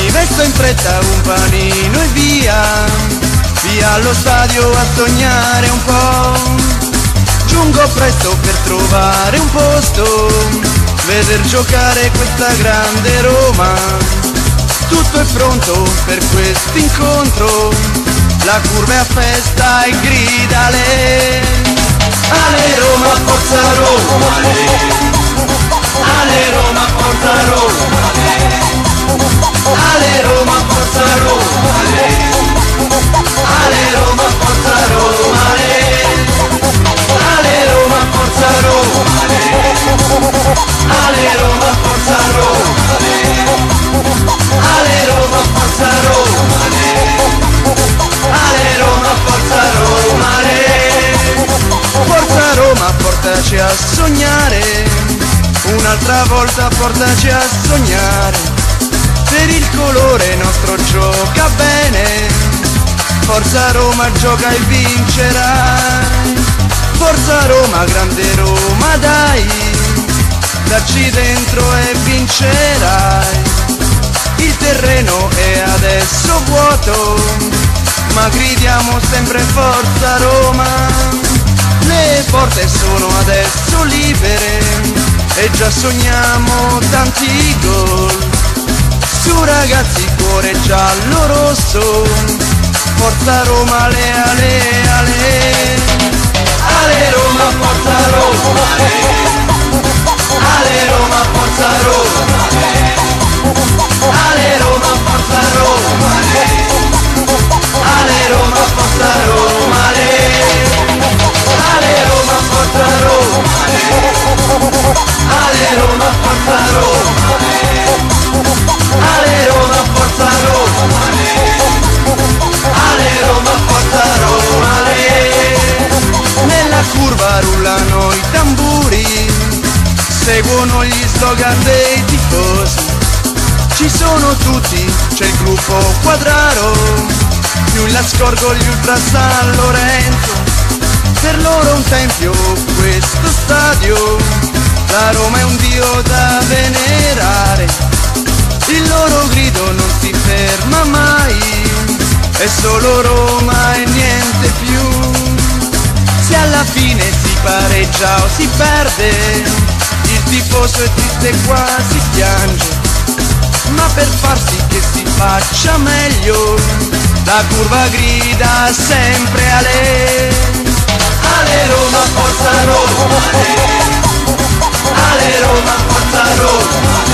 Mi vesto in fretta un panino e via, via allo stadio a sognare un po'. Giungo presto per trovare un posto, veder giocare questa grande Roma. Tutto è pronto per quest'incontro, la curva è a festa e grida ale. Ale Roma, forza Roma, ale Roma, forza Roma, ale Roma, forza Roma, ale Roma, forza Roma, ale Roma, forza Roma, ale Roma, forza Roma, ale Roma, forza Roma, ale Roma, forza Roma, forza Roma, portaci a sognare, un'altra volta portaci a sognare, per il colore nostro gioca bene, forza Roma gioca e vincerai, forza Roma, grande Roma dai, dacci dentro e vincerai, il terreno è adesso vuoto, ma gridiamo sempre forza Roma. Le porte sono adesso libere e già sogniamo tanti gol. Su ragazzi, cuore giallo rosso, forza Roma, ale ale ale. Ale Roma, forza Roma, ale Roma, forza Roma, ale Roma, forza Roma, ale Roma, forza Roma, ale Roma, forza Roma, ale Roma, forza Roma, ale Roma, forza Roma, ale Roma, forza Roma. Nella curva rullano i tamburi, seguono gli slogan dei tifosi, ci sono tutti, c'è il gruppo Quadraro, più la scorgo gli ultra San Lorenzo, per loro un tempio questo stadio, la Roma è un dio da venerare, il loro grido non si ferma mai, è solo Roma e niente più. Se alla fine si pareggia o si perde, il tifoso è triste e quasi piange, ma per far sì che si faccia meglio, la curva grida sempre ale. Ale Roma, forza Roma, ale Roma, forza Roma,